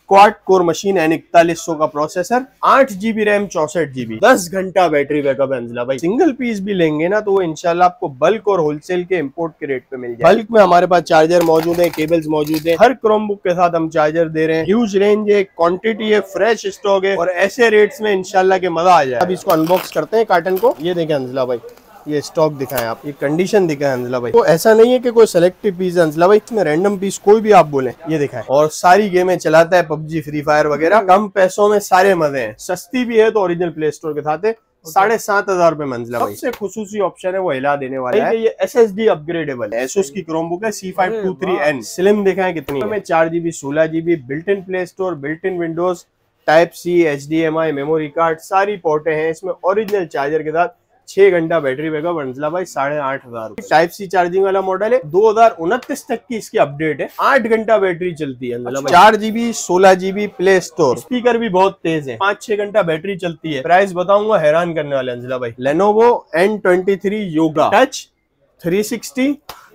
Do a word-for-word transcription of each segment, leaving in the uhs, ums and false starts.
Quad core machine N इकतालीस सौ का प्रोसेसर, आठ जीबी रैम, चौसठ जीबी, दस घंटा बैटरी बैकअप है अंजला भाई। सिंगल पीस भी लेंगे ना तो वो इंशाल्लाह आपको बल्क और होलसेल के इंपोर्ट के रेट पे मिल जाए। बल्क में हमारे पास चार्जर मौजूद है, केबल्स मौजूद है, हर क्रोमबुक के साथ हम चार्जर दे रहे हैं। ह्यूज रेंज है, क्वांटिटी है, फ्रेश स्टॉक है और ऐसे रेट्स में इंशाल्लाह के मजा आ जाए। अब इसको अनबॉक्स करते हैं कार्टन को। ये देखें अंजला भाई, ये स्टॉक दिखाएं आप, ये कंडीशन दिखाएं अंजला भाई। तो ऐसा नहीं है कि कोई सिलेक्टिव पीस है अंजला भाई, इसमें रैंडम पीस कोई भी आप बोले ये दिखाएं। और सारी गेमें चलाता है, पबजी, फ्री फायर वगैरह। कम पैसों में सारे मजे हैं, सस्ती भी है तो ओरिजिनल प्ले स्टोर के साथ है। साढ़े सात हजार रुपए मंजिला भाई। सबसे खुसूसी ऑप्शन है वो हिला देने वाला है, ये एस एस डी अपग्रेडेबल है। एसोस की क्रोमबुक है C five two three N. Slim दिखाएं कितनी है, चार जीबी, सोलह GB, built in Play Store, built in Windows, Type C, H D M I, memory card, सारी पोर्टें हैं इसमें। ओरिजिनल चार्जर के साथ छह घंटा बैटरी बैकअप अंजला भाई, साढ़े आठ हजार। टाइप सी चार्जिंग वाला मॉडल है, दो हजार उनतीस तक की इसकी अपडेट है। आठ घंटा बैटरी चलती है अंजला भाई। चार जीबी, सोलह जीबी, प्ले स्टोर, स्पीकर भी बहुत तेज है, पाँच छह घंटा बैटरी चलती है। प्राइस बताऊंगा हैरान करने वाले अंजला भाई। Lenovo N twenty three Yoga touch three sixty,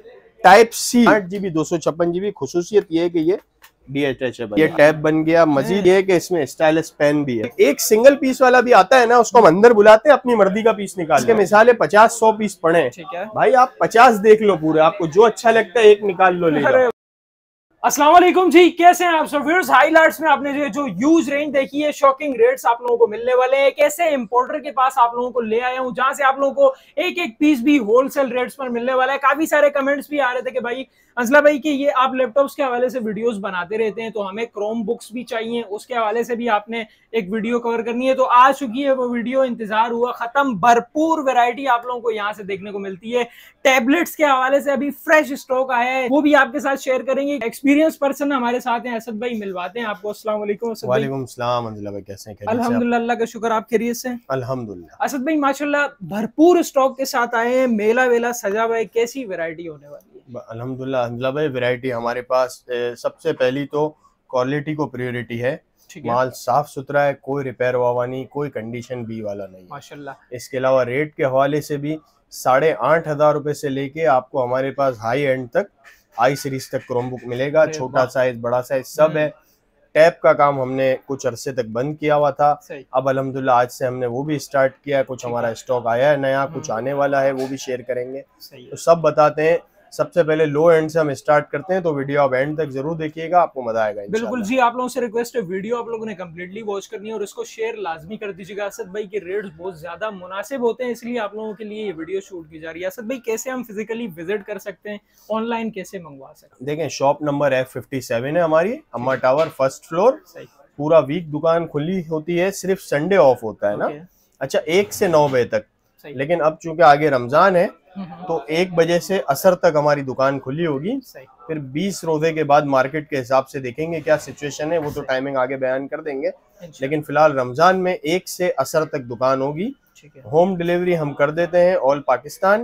Type C, आठ जीबी, दो सौ छप्पन जीबी। खुसूसियत ये है कि ये डिटैचेबल, ये टैब बन गया। मजीद ये है कि इसमें स्टाइलिश पेन भी है। एक सिंगल पीस वाला भी आता है ना, उसको हम अंदर बुलाते हैं, अपनी मर्जी का पीस निकाल के। मिसाल है पचास सौ पीस पड़े, ठीक है भाई, आप पचास देख लो पूरे, आपको जो अच्छा लगता है एक निकाल लो, ले लो। अस्सलाम वालेकुम जी, कैसे हैं आप सब व्यूअर्स। हाइलाइट्स में आपने जो जो यूज रेंज देखी है, शॉकिंग रेट्स आप लोगों को मिलने वाले हैं। एक ऐसे इंपोर्टर के पास आप लोगों को ले आया हूं जहां से आप लोगों को एक एक पीस भी होलसेल रेट्स पर मिलने वाला है। काफी सारे कमेंट्स भी आ रहे थे कि भाई अंजला भाई कि ये आप लैपटॉप्स के हवाले से वीडियोस बनाते रहते हैं तो हमें क्रोम बुक्स भी चाहिए, उसके हवाले से भी आपने एक वीडियो कवर करनी है। तो आ चुकी है वो वीडियो, इंतजार हुआ खत्म। भरपूर वैरायटी आप लोगों को यहाँ से देखने को मिलती है। टैबलेट्स के हवाले से अभी फ्रेश स्टॉक आया है, वो भी आपके साथ शेयर करेंगे। एक्सपीरियंस पर्सन हमारे साथ हैं, असद भाई, मिलवाते हैं आपको। अस्सलाम वालेकुम। वालेकुम सलाम अंजला भाई, कैसे हैं? अल्हम्दुलिल्लाह, अल्लाह का शुक्र, आप खैरियत से? अल्हम्दुलिल्लाह। असद भाई माशाल्लाह भरपूर स्टॉक के साथ आए हैं, मेला वेला सजा हुआ है, कैसी वैरायटी होने वाली है? अल्हम्दुलिल्लाह अंजला भाई, वैरायटी हमारे पास सबसे पहली तो क्वालिटी को प्रायोरिटी है। माल साफ सुथरा है, कोई रिपेयर वावा नहीं, कोई कंडीशन बी वाला नहीं माशाल्लाह। इसके अलावा रेट के हवाले से भी साढ़े आठ हजार रुपए से लेके आपको हमारे पास हाई एंड तक आई सीरीज तक क्रोमबुक मिलेगा। छोटा साइज, बड़ा साइज सब है। टैब का काम हमने कुछ अरसे तक बंद किया हुआ था, अब अल्हम्दुलिल्लाह आज से हमने वो भी स्टार्ट किया। कुछ हमारा स्टॉक आया है नया, कुछ आने वाला है, वो भी शेयर करेंगे। तो सब बताते हैं। सबसे पहले लो एंड से हम स्टार्ट करते हैं, तो वीडियो आप एंड तक जरूर देखिएगा, आपको मजा आएगा। बिल्कुल जी, आप लोगों से रिक्वेस्ट है, वीडियो आप लोगों ने कंप्लीटली वॉच करनी है और इसको शेयर लाजमी कर दीजिएगा। असद भाई के रेट्स बहुत ज्यादा मुनासिब होते हैं, इसलिए आप लोगों के लिए ये वीडियो शूट की जा रही है। असद भाई कैसे हम फिजिकली विजिट कर सकते हैं, ऑनलाइन कैसे मंगवा सकते हैं? देखें, shop number F fifty seven है हमारी, अम्मा टावर, फर्स्ट फ्लोर। पूरा वीक दुकान खुली होती है, सिर्फ संडे ऑफ होता है ना। अच्छा, एक से नौ बजे तक, लेकिन अब चूंकि आगे रमजान है तो एक बजे से असर तक हमारी दुकान खुली होगी। फिर बीस रोजे के बाद मार्केट के हिसाब से देखेंगे क्या सिचुएशन है, वो तो टाइमिंग आगे बयान कर देंगे। लेकिन फिलहाल रमजान में एक से असर तक दुकान होगी। होम डिलीवरी हम कर देते हैं ऑल पाकिस्तान।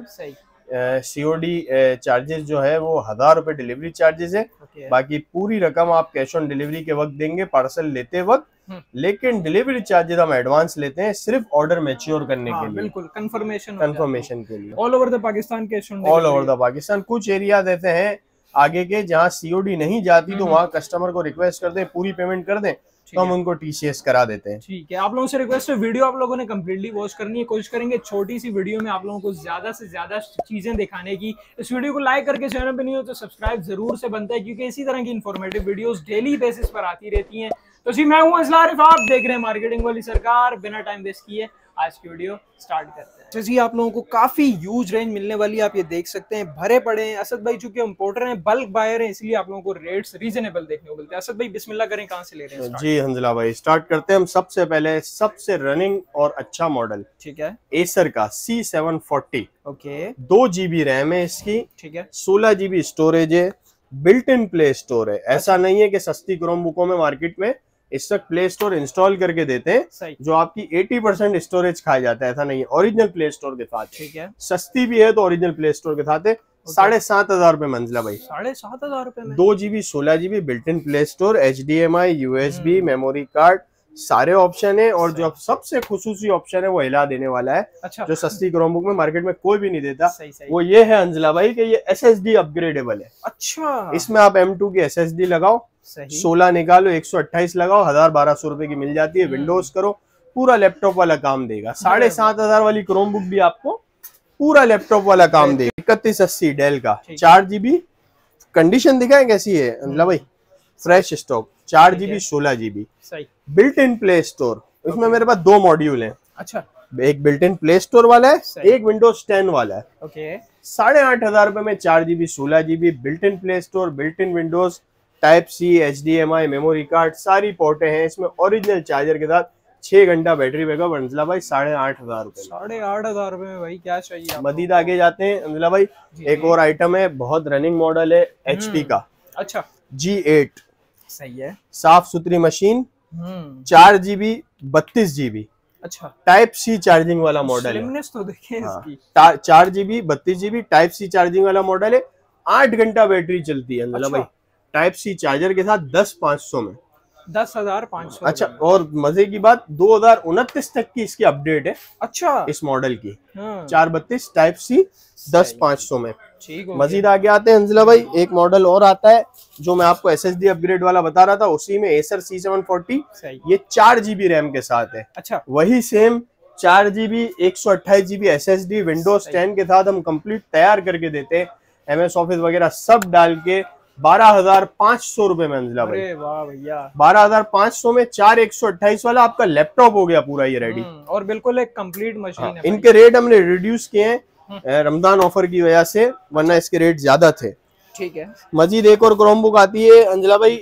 सीओडी चार्जेस जो है वो हजार रुपए डिलीवरी चार्जेस है। बाकी पूरी रकम आप कैश ऑन डिलीवरी के वक्त देंगे, पार्सल लेते वक्त। लेकिन डिलीवरी चार्जेस हम एडवांस लेते हैं सिर्फ ऑर्डर मैच्योर करने के लिए, बिल्कुल कंफर्मेशन कंफर्मेशन के लिए। All over the Pakistan cash on all over the Pakistan. कुछ एरिया देते हैं आगे के जहाँ सीओडी नहीं जाती, तो वहाँ कस्टमर को रिक्वेस्ट कर दें, पूरी पेमेंट कर दें, तो हम उनको टीसीएस करा देते हैं। ठीक है, आप लोगों से रिक्वेस्ट है, वीडियो आप लोगों ने कंप्लीटली वॉच करनी है। कोशिश करेंगे छोटी सी वीडियो में आप लोगों को ज्यादा से ज्यादा चीजें दिखाने की। इस वीडियो को लाइक करके, चैनल पे नहीं हो तो सब्सक्राइब जरूर से बनता है, क्योंकि इसी तरह की इन्फॉर्मेटिव वीडियोस डेली बेसिस पर आती रहती हैं। तो जी, मैं हूं असला आरिफ, आप देख रहे हैं मार्केटिंग वाली सरकार। बिना टाइम वेस्ट किए आज की वीडियो स्टार्ट करते हैं। तो जी, आप लोगों को काफी ह्यूज रेंज मिलने वाली है, आप ये देख सकते हैं, भरे पड़े हैं। असद भाई चूंकि इंपोर्टर हैं, बल्क बायर हैं, इसलिए आप लोगों को रेट्स रीजनेबल देखने को मिलते हैं। असद भाई बिस्मिल्लाह करें, कहां से ले रहे हैं? जी हंजला भाई, स्टार्ट करते हैं हम सबसे पहले सबसे रनिंग और अच्छा मॉडल, ठीक है, एसर का सी सेवन फोर्टी। ओके, दो जीबी रैम है इसकी, ठीक है, सोलह जीबी स्टोरेज है, बिल्ट इन प्ले स्टोर है। ऐसा नहीं है कि सस्ती क्रोम बुकों में मार्केट में इस तक प्ले स्टोर इंस्टॉल करके देते हैं जो आपकी अस्सी परसेंट स्टोरेज खा जाता है, ऐसा नहीं है। ओरिजिनल प्ले स्टोर के साथ, ठीक है, सस्ती भी है तो ओरिजिनल प्ले स्टोर के साथ है। साढ़े सात हजार रुपए मंजिला भाई, साढ़े सात हजार रुपए में दो जीबी, सोलह GB, built in Play Store, H D M I, USB, memory card, सारे ऑप्शन है। और जो सबसे खुसूसी ऑप्शन है वो हिला देने वाला है, अच्छा, जो सस्ती क्रोमबुक में मार्केट में कोई भी नहीं देता। सही, सही। वो ये है अंजला भाई कि ये एस एस डी अपग्रेडेबल है। अच्छा, इसमें आप एम टू की एस एस डी लगाओ, सोलह निकालो, एक सौ अट्ठाईस लगाओ, हजार बारह सौ रुपए की मिल जाती है। विंडोज करो, पूरा लैपटॉप वाला काम देगा। साढ़े सात हजार वाली क्रोम बुक भी आपको पूरा लैपटॉप वाला काम देगा। इकतीस अस्सी डेल का चार जीबी, कंडीशन दिखाए कैसी है अंजला भाई, फ्रेश स्टॉक, चार जीबी सोलह GB, built in Play Store. इसमें मेरे पास दो मॉड्यूल हैं। अच्छा, एक बिल्ट इन प्ले स्टोर वाला है, एक विंडोज टेन वाला है। ओके, साढ़े आठ हजार रुपए में चार जीबी सोलह GB, built in Play Store, built in Windows, Type C, H D M I, memory card, सारी पोर्टें हैं इसमें। ओरिजिनल चार्जर के साथ छह घंटा बैटरी बैकअप। अंजला भाई साढ़े आठ हजार रुपए साढ़े आठ हजार रुपए में भाई क्या चाहिए। मजीद आगे जाते हैं अंजला भाई, एक और आइटम है, बहुत रनिंग मॉडल है एचपी का। अच्छा, जी एट, सही है, साफ सुथरी मशीन, चार जीबी बत्तीस जीबी। अच्छा, टाइप सी चार्जिंग वाला मॉडल है तो देखिए इसकी। चार जीबी बत्तीस जीबी टाइप सी चार्जिंग वाला मॉडल है। आठ घंटा बैटरी चलती है अंजला भाई, टाइप सी चार्जर के साथ दस पाँच सौ में, दस हजार पाँच सौ। अच्छा, और मजे की बात दो हजार उनतीस तक की इसकी अपडेट है। अच्छा, इस मॉडल की चार बत्तीस टाइप सी दस पाँच सौ में। मजीद आगे आते हैं अंजला भाई, एक मॉडल और आता है जो मैं आपको एसएसडी अपग्रेड वाला बता रहा था, उसी में एसर सी सेवन फोर्टी, ये चार जीबी रैम के साथ है। अच्छा, वही सेम चार जीबी एक सौ अट्ठाईस जीबी एसएसडी विंडोज टेन के साथ हम कंप्लीट तैयार करके देते हैं, एमएस ऑफिस वगैरह सब डाल के बारह हजार पाँच सौ रुपए में अंजला भाई। अरे वाह भैया, बारह हजार पाँच सौ में चार एक सौ अट्ठाईस वाला आपका लैपटॉप हो गया पूरा ये रेडी, और बिल्कुल एक कंप्लीट मशीन है। इनके रेट हमने रिड्यूस किए हैं रमजान ऑफर की वजह से, वरना इसके रेट ज्यादा थे। ठीक है, मजीद एक और क्रोम बुक आती है अंजला भाई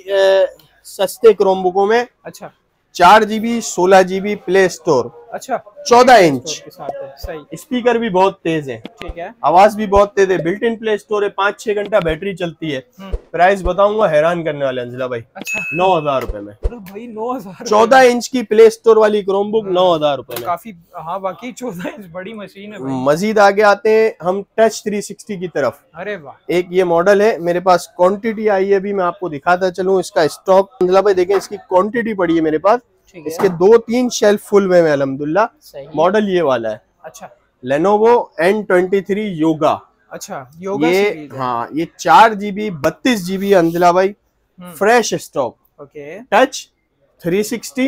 सस्ते क्रोम बुकों में। अच्छा, चार जीबी सोलह जीबी प्ले स्टोर। अच्छा, चौदह इंच, सही, स्पीकर भी बहुत तेज है। ठीक है, आवाज भी बहुत तेज है, बिल्ट इन प्ले स्टोर है, पाँच छह घंटा बैटरी चलती है। प्राइस बताऊंगा हैरान करने वाले अंजला भाई। अच्छा, नौ हजार रुपए में भाई, नौ हजार चौदह इंच की प्ले स्टोर वाली क्रोम बुक नौ हजार रुपए में, काफी। हाँ बाकी चौदह इंच बड़ी मशीन है भाई। मजीद आगे आते हैं हम टच थ्री सिक्सटी की तरफ। अरे वाह, एक ये मॉडल है मेरे पास, क्वांटिटी आई है अभी, मैं आपको दिखाता चलूँ इसका स्टॉक। अंजला भाई देखें इसकी क्वांटिटी पड़ी है मेरे पास, इसके दो तीन शेल्फ फुल में अल्हम्दुलिल्लाह। मॉडल ये वाला है। अच्छा, Lenovo N twenty three Yoga. अच्छा, योगा ये, हाँ ये चार जीबी बत्तीस जीबी अंजला भाई, fresh stock. Okay, touch three sixty,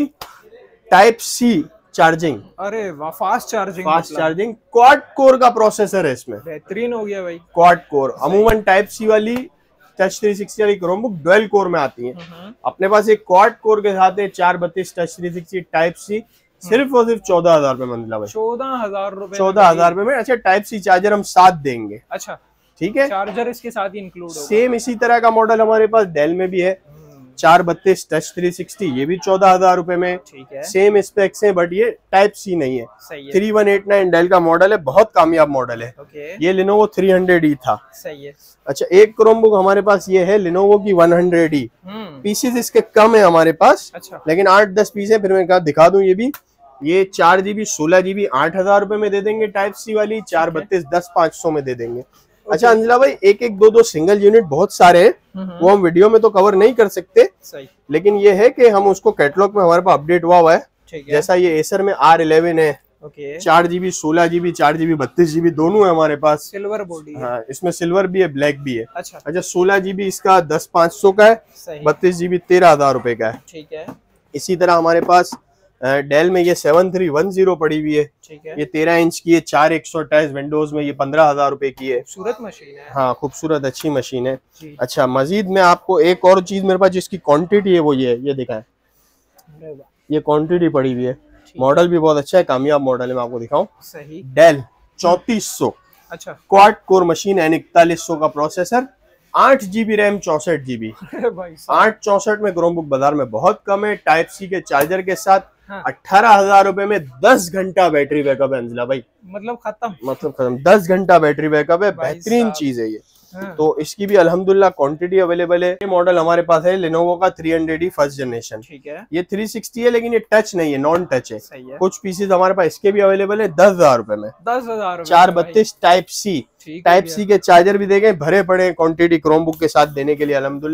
Type C charging. अरे वाह, fast charging, fast charging, quad core का प्रोसेसर है इसमें, बेहतरीन हो गया भाई, क्वाड कोर। अमूमन टाइप सी वाली टच थ्री सिक्सटी वाली क्रोम बुक डुअल कोर में आती है, अपने पास एक क्वाड कोर के साथ है, चार बत्तीस touch three sixty Type C, सिर्फ और सिर्फ चौदह हजार रुपए मंजिला भाई, चौदह हजार रुपए चौदह हजार रुपए में। अच्छा, टाइप सी चार्जर हम साथ देंगे। अच्छा, ठीक है, चार्जर इसके साथ ही इंक्लूड होगा। सेम इसी तरह का मॉडल हमारे पास डेल में भी है, चार बत्तीस टच थ्री सिक्सटी, ये भी चौदह हजार रुपए में। ठीक है, सेम स्पेक्स है, बट ये टाइप सी नहीं है। Three one eight nine Dell का मॉडल है, बहुत कामयाब मॉडल है। okay. ये लिनोवो थ्री हंड्रेड ई था। सही है। अच्छा, एक क्रोम बुक हमारे पास ये है लिनोवो की वन हंड्रेड ई, पीसेस इसके कम है हमारे पास। अच्छा, लेकिन आठ दस पीस है, फिर मैं कहा दिखा दूं। ये भी, ये चार जीबी सोलह जीबी आठ हजार रुपए में दे देंगे टाइप सी वाली, चार बत्तीस दस पाँच सौ में दे देंगे। अच्छा अंजला भाई, एक एक दो दो सिंगल यूनिट बहुत सारे हैं, वो हम वीडियो में तो कवर नहीं कर सकते। सही, लेकिन ये है कि हम उसको कैटलॉग में हमारे पास अपडेट हुआ हुआ है। जैसा ये एसर में आर इलेवन है, ओके, चार जीबी सोलह जीबी चार जीबी बत्तीस जीबी दोनों है हमारे पास, सिल्वर बॉडी। हाँ, इसमें सिल्वर भी है, ब्लैक भी है। अच्छा, अच्छा, सोलह जीबी इसका दस पाँच सौ का है, बत्तीस जीबी तेरह हजार रुपए का है। ठीक है, इसी तरह हमारे पास डेल में ये सेवन थ्री वन जीरो पड़ी हुई है। ठीक है, ये तेरह इंच की है, चार एक सौ अट्ठाईस विंडोज में, ये पंद्रह हजार रुपए की है। खूबसूरत मशीन है। हाँ, खूबसूरत अच्छी मशीन है। अच्छा, मजीद में आपको एक और चीज मेरे पास जिसकी क्वांटिटी है वो ये है, ये दिखाएं, ये क्वांटिटी पड़ी हुई है। मॉडल भी बहुत अच्छा है, कामयाब मॉडल है, मैं आपको दिखाऊं। सही, डेल चौतीस सौ। अच्छा, क्वाड कोर मशीन, एन इकतालीस सौ का प्रोसेसर, आठ जीबी रैम, चौसठ जीबी। आठ चौसठ में क्रोम बुक बाजार में बहुत कम है, टाइप सी के चार्जर के साथ। हाँ। अठारह हजार रुपए में दस घंटा बैटरी बैकअप है अंजला भाई, मतलब खत्म, मतलब खत्म, दस घंटा बैटरी बैकअप है, बेहतरीन चीज है ये। हाँ। तो इसकी भी अल्हम्दुलिल्लाह क्वांटिटी अवेलेबल है। ये मॉडल हमारे पास है लिनोवो का three hundred E first generation. ठीक है, ये थ्री सिक्सटी है, लेकिन ये टच नहीं है, नॉन टच है। सही है। कुछ पीसेज हमारे पास इसके भी अवेलेबल है, दस हजार रुपए में, दस हजार चार बत्तीस टाइप सी। टाइप सी के चार्जर भी देंगे, भरे पड़े क्वांटिटी क्रोम बुक के साथ देने के लिए अल्हम्दुलिल्लाह।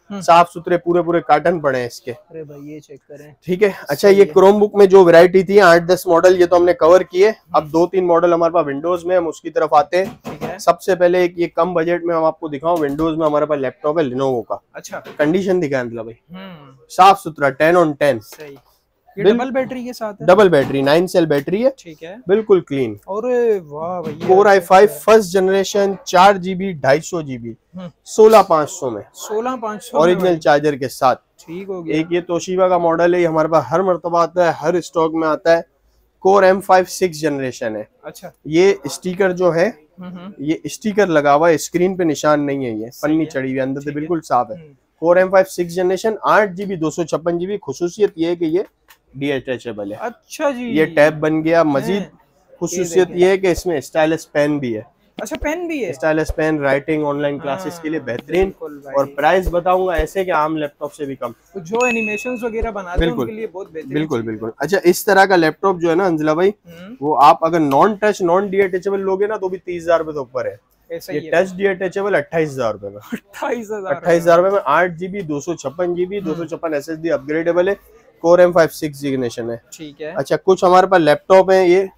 साफ सुथरे पूरे पूरे कार्टन पड़े हैं इसके। अरे भाई ये चेक करें। ठीक है। अच्छा ये क्रोम बुक में जो वैरायटी थी आठ दस मॉडल ये तो हमने कवर किए। अब दो तीन मॉडल हमारे पास विंडोज में, हम उसकी तरफ आते हैं। ठीक है। सबसे पहले एक ये कम बजट में हम आपको दिखाऊं, विंडोज में हमारे पास लैपटॉप है लिनोवो का। अच्छा कंडीशन दिखाएं मतलब भाई, हम्म साफ सुथरा टेन ऑन टेन। सही। ये डबल बैटरी के साथ है? Double battery nine cell battery है। ठीक है। बिल्कुल क्लीन। और वाह भैया, Core i five first generation, चार जीबी ढाई सौ जीबी, सोलह पाँच सौ में, सोलह पाँच सौ ओरिजिनल चार्जर के साथ। ठीक हो गया। एक ये तोशिबा का मॉडल है, ये हमारे पास हर मर्तबा आता है, हर स्टॉक में आता है। Core M five six generation है। अच्छा। ये स्टिकर जो है, ये स्टिकर लगा हुआ है, स्क्रीन पे निशान नहीं है, ये पन्नी चढ़ी हुई, अंदर से बिल्कुल साफ है। Core M five six generation, आठ जीबी दो सौ छप्पन जीबी। खुसूसियत ये है कि ये डीअटैचेबल है। अच्छा जी। ये टैब बन गया। मजीद खुसूसियत ये है कि इसमें स्टाइलस पेन भी है। अच्छा पेन भी है? Stylus pen, writing, online classes के लिए बेहतरीन। और प्राइस बताऊंगा ऐसे कि आम लैपटॉप से भी कम। तो जो एनिमेशंस वगैरह बनाते हैं उनके लिए बहुत बेहतरीन। बिल्कुल बिल्कुल। अच्छा इस तरह का लैपटॉप जो है ना अंजला भाई, वो आप अगर नॉन टच नॉन डीअटैचेबल लोगे ना तो भी तीस हजार रुपए से ऊपर है। ये टच डीअटैचेबल अट्ठाईस हजार रुपए में। अट्ठाईस हजार अट्ठाईस हजार रुपए में आठ जीबी दो सौ छप्पन जीबी दो सौ छप्पन एस एस डी अपग्रेडेबल है। Core M five six generation है। ठीक है। अच्छा कुछ हमारे पास लैपटॉप है ये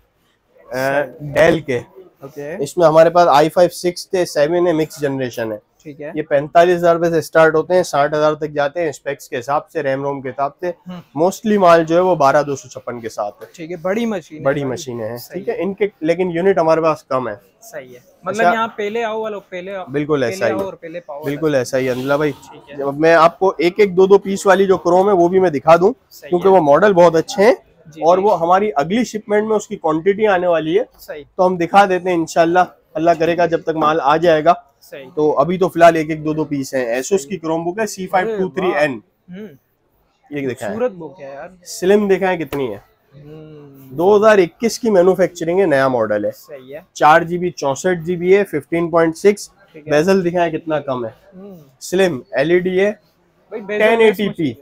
डेल के। ओके। इसमें हमारे पास आई फाइव सिक्स थे, सेवन है, मिक्स जनरेशन है। ठीक है। ये पैंतालीस हजार रुपए से स्टार्ट होते हैं, साठ हजार तक जाते हैं स्पेक्स के हिसाब से, रैम रोम के हिसाब से। मोस्टली माल जो है वो बारह दो सौ छप्पन के साथ है। ठीक है। बड़ी मशीन बड़ी मशीनें हैं। ठीक है। इनके लेकिन यूनिट हमारे पास कम है। सही है। मतलब यहाँ पहले आओ वालों पहले आओ। बिल्कुल ऐसा ही और पहले पाओ। बिल्कुल ऐसा ही अंजला भाई। जब मैं आपको एक एक दो दो पीस वाली जो क्रोम है वो भी मैं दिखा दूं, क्योंकि वो मॉडल बहुत अच्छे हैं और वो हमारी अगली शिपमेंट में उसकी क्वांटिटी आने वाली है। सही। तो हम दिखा देते हैं इंशाल्लाह, अल्लाह करेगा जब तक माल आ जाएगा। सही। तो अभी तो फिलहाल एक एक दो दो पीस हैं। एसोस की क्रोम बुक है C five two three N. ये दिखाएं, सूरत बुक है यार। स्लिम दिखाएं कितनी है। दो हजार इक्कीस की मैन्युफैक्चरिंग है, नया मॉडल है। सही है। चार जीबी चौसठ जीबी है, फिफ्टीन पॉइंट सिक्स। बेजल दिखाएं कितना कम है। स्लिम एलईडी है, ten eighty p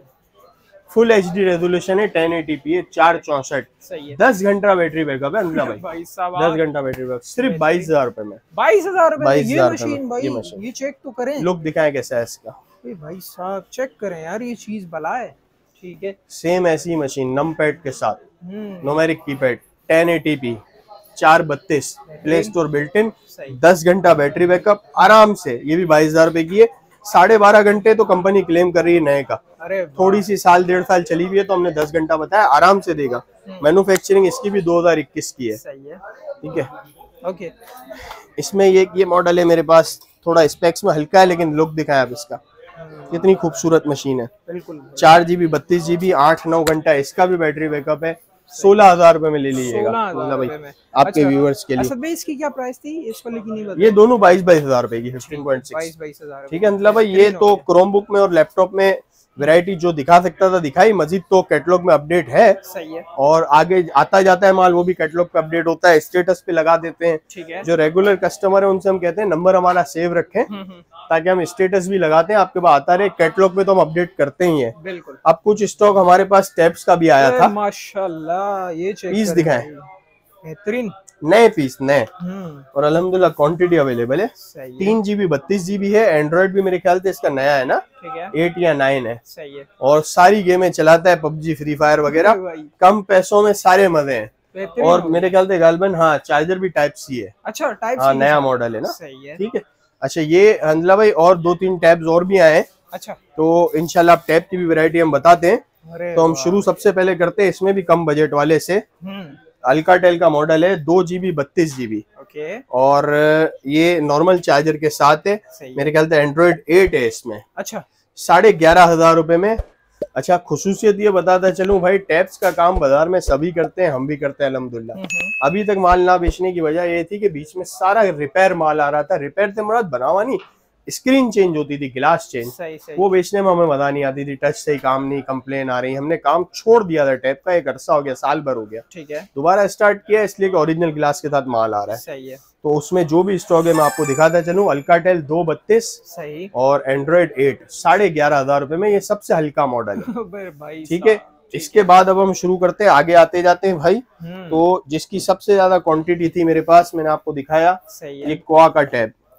full H D resolution है, टेन एटी पी है, चार चौसठ। सही है। दस घंटा बैटरी बैकअप है अंजला भाई। भाई साहब दस घंटा बैटरी बैकअप सिर्फ बाईस हजार रुपए में। बाईस हजार रुपए बाईस ये हजार मशीन भाई, ये चेक तो करें। लुक दिखाएं कैसा है इसका। भाई साहब चेक करें यार, ये चीज बला है। ठीक है। सेम ऐसी मशीन नम पैड के साथ, numeric keypad, ten eighty p, चार बत्तीस, प्ले स्टोर बिल्ट इन, दस घंटा बैटरी बैकअप आराम से। ये भी बाईस हजार रुपए की है। साढ़े बारह घंटे तो कंपनी क्लेम कर रही है नए का। अरे थोड़ी सी साल डेढ़ साल चली हुई है तो हमने दस घंटा बताया, आराम से देगा। मैन्युफैक्चरिंग इसकी भी दो हजार इक्कीस की है। सही है। ठीक है। ओके। इसमें ये ये मॉडल है मेरे पास, थोड़ा स्पेक्स में हल्का है लेकिन लुक दिखाया आप इसका, कितनी खूबसूरत मशीन है। बिल्कुल। चार जीबी बत्तीस जीबी आठ नौ घंटा इसका भी बैटरी बैकअप है। सोलह हजार रुपए में ले लीजिएगा भाई आपके व्यूअर्स के लिए। असद भाई इसकी क्या प्राइस थी इस वाले की? नहीं बता। ये दोनों बाईस बाईस हजार रुपए की, फिफ्टीन पॉइंट सिक्स। ठीक है मतलब भाई ये तो क्रोम बुक में और लैपटॉप में वैरायटी जो दिखा सकता था दिखाई। मजीद तो कैटलॉग में अपडेट है। सही है। और आगे आता जाता है माल, वो भी कैटलॉग पे अपडेट होता है, स्टेटस पे लगा देते हैं। ठीक है। जो रेगुलर कस्टमर है उनसे हम कहते हैं नंबर हमारा सेव रखें ताकि हम स्टेटस भी लगाते हैं, आपके पास आता रहे। कैटलॉग पे तो हम अपडेट करते ही हैं। बिल्कुल। अब कुछ स्टॉक हमारे पास टैब्स का भी आया था। माशाल्लाह ये पीस दिखाएं, बेहतरीन नए पीस नए, और अल्हम्दुलिल्लाह क्वांटिटी अवेलेबल है। तीन जीबी बत्तीस जीबी है। एंड्रॉइड भी मेरे ख्याल से इसका नया है ना, ठीक है, एट या नाइन है। सही है। और सारी गेमें चलाता है, पबजी फ्री फायर वगैरह, कम पैसों में सारे मजे हैं। और मेरे ख्याल से गालबन हाँ चार्जर भी टाइप सी है। अच्छा टाइप हाँ नया मॉडल है ना। सही है। ठीक है। अच्छा ये अंजला भाई और दो तीन टैब्स और भी आए हैं। अच्छा तो इंशाल्लाह आप टैब की भी वैरायटी हम बताते हैं। तो हम शुरू सबसे पहले करते हैं इसमें भी कम बजट वाले से। अल्काटेल का मॉडल है, दो जीबी बत्तीस जीबी ओके। और ये नॉर्मल चार्जर के साथ है। मेरे ख्याल से एंड्रॉइड एट है इसमें। अच्छा साढ़े ग्यारह हजार रुपए में। अच्छा खुसूसियत ये बताता चलूं भाई, टैब्स का काम बाजार में सभी करते हैं, हम भी करते हैं अल्हम्दुलिल्लाह। अभी तक माल ना बेचने की वजह ये थी कि बीच में सारा रिपेयर माल आ रहा था। रिपेयर से मुराद बनावा नहीं, स्क्रीन चेंज होती थी, गिलास चेंज, सही, सही। वो बेचने में हमें मजा नहीं आती थी। टच से ही काम नहीं, कंप्लेन आ रही। हमने काम छोड़ दिया था टैब का, एक अरसा हो गया, साल भर हो गया। ठीक है। दोबारा स्टार्ट किया इसलिए कि ओरिजिनल गिलास के साथ माल आ रहा है। सही है। तो उसमें जो भी स्टॉक है मैं आपको दिखाता चलूं। अल्काटेल दो बत्तीस सही और एंड्रॉइड एट साढ़े ग्यारह हजार रुपए में। ये सबसे हल्का मॉडल है। ठीक है। इसके बाद अब हम शुरू करते हैं, आगे आते जाते हैं भाई। तो जिसकी सबसे ज्यादा क्वांटिटी थी मेरे पास, मैंने आपको दिखाया, ये क्वा का टैब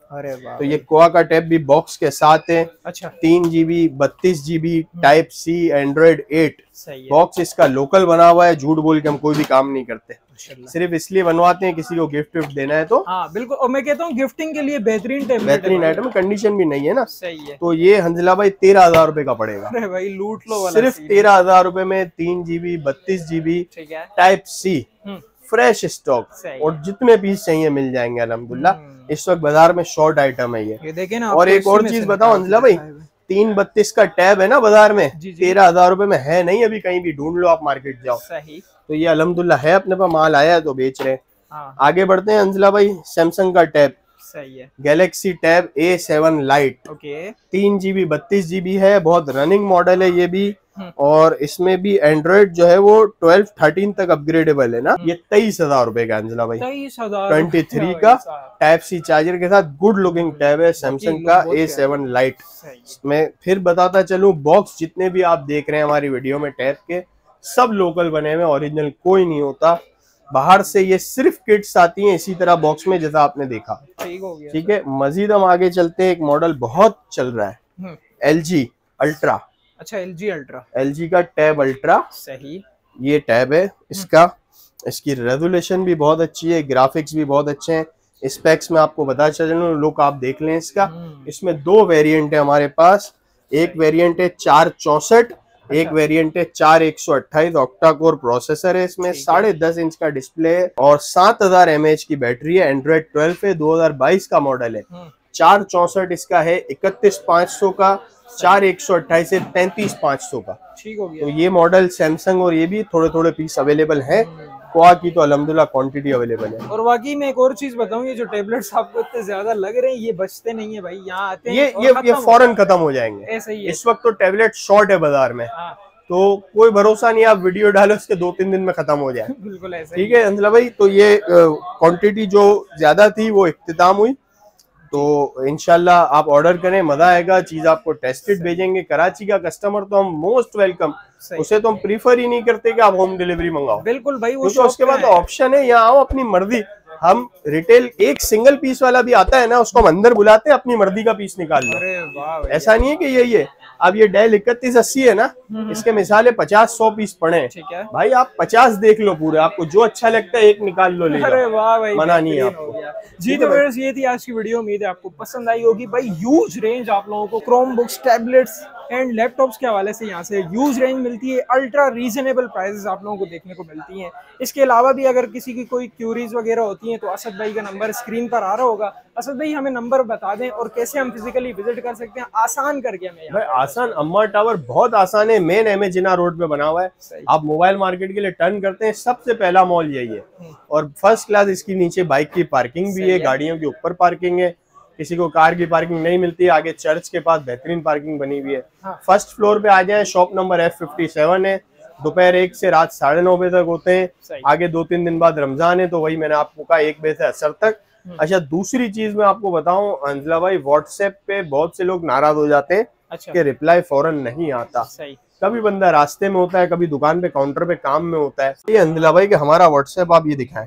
अरे वाह। तो ये कोआ का टैब भी बॉक्स के साथ है। अच्छा, तीन जीबी बत्तीस GB Type C Android eight. सही है। बॉक्स इसका लोकल बना हुआ है, झूठ बोल के हम कोई भी काम नहीं करते, माशाल्लाह। सिर्फ इसलिए बनवाते हैं किसी को गिफ्ट विफ्ट देना है तो। हाँ बिल्कुल, और मैं कहता हूँ गिफ्टिंग के लिए बेहतरीन टैबलेट, बेहतरीन आइटम, कंडीशन भी नहीं है ना। सही है। तो ये हंजला भाई तेरह हजार रुपए का पड़ेगा। अरे भाई लूट लो वाला सिर्फ तेरह हजार रुपए में तीन जीबी बत्तीस जीबी ठीक है, टाइप सी फ्रेश स्टॉक, सही और जितने पीस चाहिए मिल जाएंगे अल्हम्दुलिल्लाह। इस वक्त बाजार में शॉर्ट आइटम है ये। ये देखे ना। और एक और चीज बताओ अंजला भाई, तीन बत्तीस का टैब है ना बाजार में, तेरह हजार रुपए में है नहीं अभी, कहीं भी ढूंढ लो आप, मार्केट जाओ। सही। तो ये अल्हम्दुलिल्लाह है, अपने पास माल आया है तो बेच रहे हैं। हाँ। आगे बढ़ते हैं अंजला भाई, सैमसंग का टैब, सही है, Galaxy tab A seven lite. Okay. तीन जीबी बत्तीस जीबी है, बहुत रनिंग मॉडल है ये भी। और इसमें भी एंड्रॉइड जो है वो ट्वेल्व थर्टीन तक अपग्रेडेबल है ना। ये तेईस हजार रुपए का अंजला भाई, तेईस हजार ट्वेंटी थ्री का टाइप सी चार्जर के साथ गुड लुकिंग टैब है सैमसंग का ए सेवन लाइट। मैं फिर बताता चलूं, बॉक्स जितने भी आप देख रहे हैं हमारी वीडियो में टैब के, सब लोकल बने हुए, ओरिजिनल कोई नहीं होता। बाहर से ये सिर्फ किट्स आती हैं इसी तरह बॉक्स में जैसा आपने देखा। ठीक हो गया। ठीक है, मजीद हम आगे चलते हैं। एक मॉडल बहुत चल रहा है, एल जी अल्ट्रा। अच्छा, L G ultra, L G का टैब अल्ट्रा, सही। ये टैब है इसका। इसकी रेजोल्यूशन भी बहुत अच्छी है, ग्राफिक्स भी बहुत अच्छे हैं। स्पेक्स में आपको बता चलूं, लुक आप देख लें इसका। इसमें दो वेरिएंट है हमारे पास। एक वेरिएंट है चार चौसठ, एक वेरिएंट है चार एक सौ अट्ठाईस। ऑक्टा कोर प्रोसेसर है इसमें, साढ़े दस इंच का डिस्प्ले है और सात हजार एम एच की बैटरी है। एंड्रॉइड ट्वेल्व है, दो हजार बाईस का मॉडल है। चार चौसठ इसका है, इकतीस पाँच सौ का। चार एक सौ अट्ठाईस है, तैंतीस पाँच सौ का। ठीक हो गया। तो ये मॉडल सैमसंग, और ये भी थोड़े थोड़े पीस अवेलेबल है। कोआ की तो अल्हम्दुलिल्लाह क्वांटिटी अवेलेबल है। और वाकई में एक और चीज बताऊं, ये जो टैबलेट्स आपको इतने ज्यादा लग रहे हैं, ये बचते नहीं है भाई, यहाँ आते हैं ये ये ये फौरन खत्म हो जाएंगे। ऐसा ही है। इस वक्त तो टैबलेट शॉर्ट है बाजार में। हाँ। तो कोई भरोसा नहीं, आप वीडियो डालो उसके दो तीन दिन में खत्म हो जाए। बिल्कुल ऐसा। ठीक है अंजला भाई, तो ये क्वांटिटी जो ज्यादा थी वो इख्तिताम हुई, तो इंशाल्लाह आप ऑर्डर करें, मजा आएगा। चीज आपको टेस्टेड भेजेंगे। कराची का कस्टमर तो हम मोस्ट वेलकम, उसे तो हम प्रीफर ही नहीं करते कि आप होम डिलीवरी मंगाओ। बिल्कुल भाई, वो तो उसके बाद ऑप्शन है, यहाँ आओ अपनी मर्जी। हम रिटेल एक सिंगल पीस वाला भी आता है ना, उसको हम अंदर बुलाते हैं, अपनी मर्जी का पीस निकाल लो। अरे वाह, ऐसा नहीं है कि यही है। अब ये डेल इकतीस अस्सी है ना, इसके मिसाल है पचास सौ पीस पड़े। ठीक है भाई, आप पचास देख लो पूरे, आपको जो अच्छा लगता है एक निकाल लो, ले। अरे वाह भाई, मना नहीं है आपको। जी तो व्यूअर्स, ये थी आज की वीडियो। उम्मीद है आपको पसंद आई होगी। भाई यूज रेंज आप लोगों को Chromebooks, tablets and laptops के हवाले से यहाँ से यूज रेंज मिलती है। अल्ट्रा रीजनेबल प्राइसेस आप लोगों को देखने को मिलती हैं। इसके अलावा भी अगर किसी की कोई क्यूरीज वगैरह होती हैं तो असद भाई का नंबर स्क्रीन पर आ रहा होगा। असद भाई हमें नंबर बता दें और कैसे हम फिजिकली विजिट कर सकते हैं, आसान करके हमें। भाई आसान, अम्मा टावर बहुत आसान है, main M A Jinnah road पे बना हुआ है। आप मोबाइल मार्केट के लिए टर्न करते हैं, सबसे पहला मॉल यही है। और फर्स्ट क्लास इसकी नीचे बाइक की पार्किंग भी है, गाड़ियों के ऊपर पार्किंग है। किसी को कार की पार्किंग नहीं मिलती, आगे चर्च के पास बेहतरीन पार्किंग बनी हुई है। हाँ। फर्स्ट फ्लोर पे आ जाए, shop number F fifty seven है। दोपहर एक से रात साढ़े नौ बजे तक होते हैं। आगे दो तीन दिन बाद रमजान है, तो वही मैंने आपको कहा एक बजे से असर तक। अच्छा, दूसरी चीज मैं आपको बताऊं अंजला भाई, व्हाट्सएप पे बहुत से लोग नाराज हो जाते हैं अच्छा। कि रिप्लाई फौरन नहीं आता। सही। कभी बंदा रास्ते में होता है, कभी दुकान पे काउंटर पे काम में होता है। ये अंजला भाई कि हमारा व्हाट्सएप आप ये दिखाएं।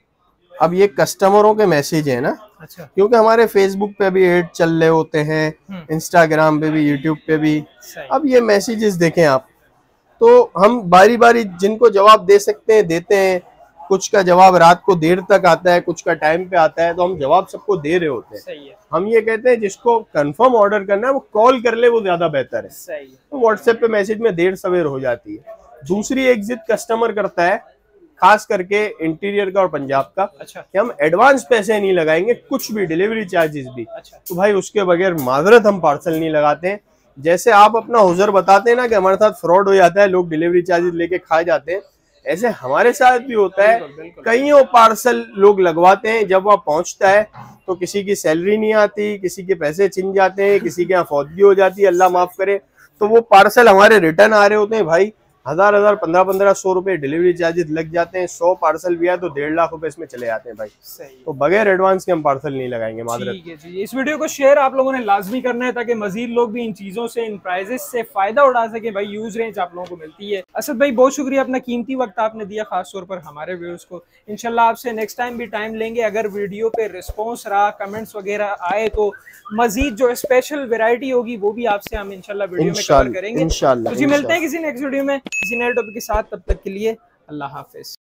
अब ये कस्टमरों के मैसेज है ना, अच्छा। क्योंकि हमारे फेसबुक पे भी एड चल रहे होते हैं, इंस्टाग्राम पे भी, यूट्यूब पे भी। अब ये मैसेजेस देखें आप, तो हम बारी बारी जिनको जवाब दे सकते हैं देते हैं। कुछ का जवाब रात को देर तक आता है, कुछ का टाइम पे आता है, तो हम जवाब सबको दे रहे होते हैं। सही है। हम ये कहते हैं जिसको कंफर्म ऑर्डर करना है वो कॉल कर ले, वो ज्यादा बेहतर है। सही है। तो व्हाट्सएप पे मैसेज में देर सवेर हो जाती है। दूसरी एक जिद कस्टमर करता है, खास करके इंटीरियर का और पंजाब का, अच्छा। कि हम एडवांस पैसे नहीं लगाएंगे, कुछ भी डिलीवरी चार्जेस भी। अच्छा। तो भाई उसके बगैर माजरत हम पार्सल नहीं लगाते हैं। जैसे आप अपना हुजर बताते हैं ना कि हमारे साथ फ्रॉड हो जाता है, लोग डिलीवरी चार्जेस लेके खा जाते हैं, ऐसे हमारे साथ भी होता है। कईयों पार्सल लोग लगवाते हैं, जब वहाँ पहुंचता है तो किसी की सैलरी नहीं आती, किसी के पैसे छिन जाते हैं, किसी के यहाँ फौतगी हो जाती है, अल्लाह माफ करे, तो वो पार्सल हमारे रिटर्न आ रहे होते हैं। भाई हजार हजार पंद्रह पंद्रह सौ रुपए डिलीवरी चार्जेस लग जाते हैं। सौ पार्सल भी है तो डेढ़ लाख रुपए इसमें चले जाते हैं भाई। सही। तो बगैर एडवांस के हम पार्सल नहीं लगाएंगे। ठीक है जी, इस वीडियो को शेयर आप लोगों ने लाजमी करना है ताकि मजीद लोग भी इन चीजों से, इन प्राइजेस से फायदा उठा सके। भाई यूज रेंज आप लोगों को मिलती है। असद भाई बहुत शुक्रिया, अपना कीमती वक्त आपने दिया खास तौर पर हमारे व्यूअर्स को। इंशाल्लाह आपसे नेक्स्ट टाइम भी टाइम लेंगे। अगर वीडियो पे रिस्पॉन्स रहा, कमेंट्स वगैरह आए तो मजीद जो स्पेशल वेरायटी होगी वो भी आपसे हम इंशाल्लाह वीडियो में कवर करेंगे। इंशाल्लाह। तो जी मिलते हैं किसी नेक्स्ट वीडियो में किसी नए टॉपिक के साथ। तब तक के लिए अल्लाह हाफिज।